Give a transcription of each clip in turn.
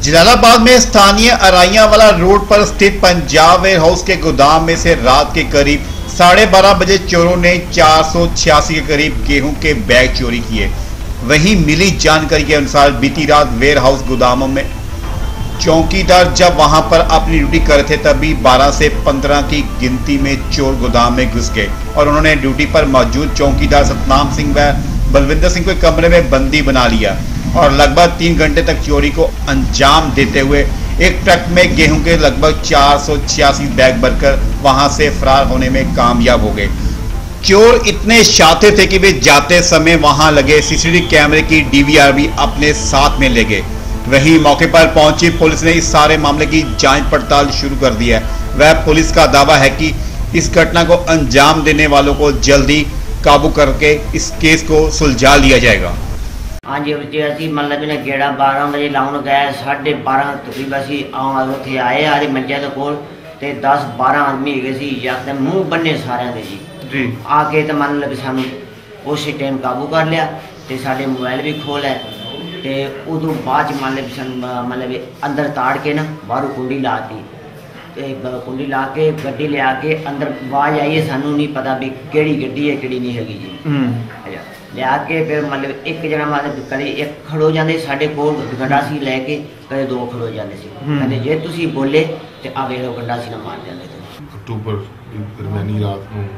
जलालाबाद में स्थानीय अराइयावाला रोड पर स्थित पंजाब वेयर हाउस के गोदाम में से रात के करीब 12:30 बजे चोरों ने 486 के करीब गेहूं के बैग चोरी किए। वहीं मिली जानकारी के अनुसार बीती रात वेयर हाउस गोदामों में चौकीदार जब वहां पर अपनी ड्यूटी कर रहे थे तभी 12 से 15 की गिनती में चोर गोदाम में घुस गए और उन्होंने ड्यूटी पर मौजूद चौकीदार सतनाम सिंह व बलविंदर सिंह को कमरे में बंदी बना लिया और लगभग 3 घंटे तक चोरी को अंजाम देते हुए एक ट्रक में गेहूं के लगभग 486 बैग भरकर वहां से फरार होने में कामयाब हो गए। चोर इतने शातिर थे कि वे जाते समय वहां लगे सीसीटीवी कैमरे की डीवीआर भी अपने साथ में ले गए। वहीं मौके पर पहुंची पुलिस ने इस सारे मामले की जांच पड़ताल शुरू कर दी है। वह पुलिस का दावा है कि इस घटना को अंजाम देने वालों को जल्दी काबू करके इस केस को सुलझा लिया जाएगा। हाँ जी अभी मतलब ने गेड़ा 12 बजे लाउन गए 12:30 तकरीबन असी उत्थे आए आरे मंजे के कोल ते 10-12 आदमी है सी यकदम मुंह बन्ने सारे दे जी आके तो मान लो सानू उस टाइम काबू कर लिया ते साडे मोबाइल भी खोल है ते उदों बाद मान लो मतलब अंदर ताड़ के ना बाहरों कुंडी लाती ते कुंडी ला के गड्डी लिया के अंदर आवाज आई है सानू नहीं पता भी केड़ी गड्डी है केड़ी नहीं हैगी जी लिया के फिर मतलब एक जना मतलब कदे एक खड़ो जाते साढ़े कोल गंडासी लैके कदे 2 खड़ो जाते कहते जे तुसी बोले तो आ वेलो गंडासी ना मार जाते। अक्टूबर की दरमियानी रात को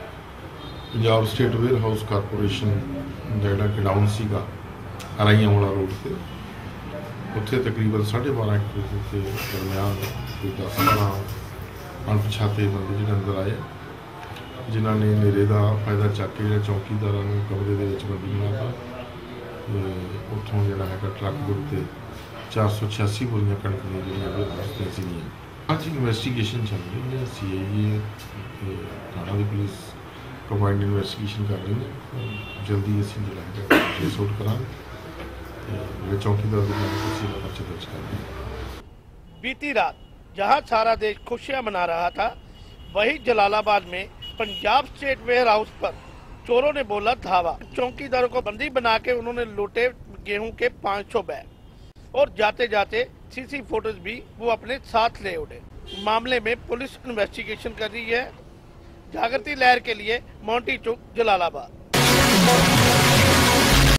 Punjab state warehouse corporation जोड़ा गडाउन सीगा अराइयावाला रोड से उत्थे तकरीबन 12:30 बजे के दरमियान कोई 10-12 अणपछाते बंदे जो अंदर आए जिन्होंने नेरे का फायदा चक के चौकीदार कमरे के बंदी बनाता उतों जोड़ा है ट्रक के उत्ते 486 बोरियां कणक दी आज इन्वेस्टिगेशन चल रही है। CIA थाना की पुलिस कंबाइंड इन्वेस्टिगेशन कर रही है। जल्दी असीं जो है केस आउट करांगे चौकीदार पर्चा दर्ज कर देंगे। बीती रात जहां सारा देश खुशियां मना रहा था वहीं जलालाबाद में पंजाब स्टेट वेयर हाउस पर चोरों ने बोला धावा। चौकीदारों को बंदी बना के उन्होंने लूटे गेहूं के 500 बैग और जाते जाते सीसी फोटोज भी वो अपने साथ ले उड़े। मामले में पुलिस इन्वेस्टिगेशन कर रही है। जागृति लहर के लिए मोंटी चौक जलालाबाद।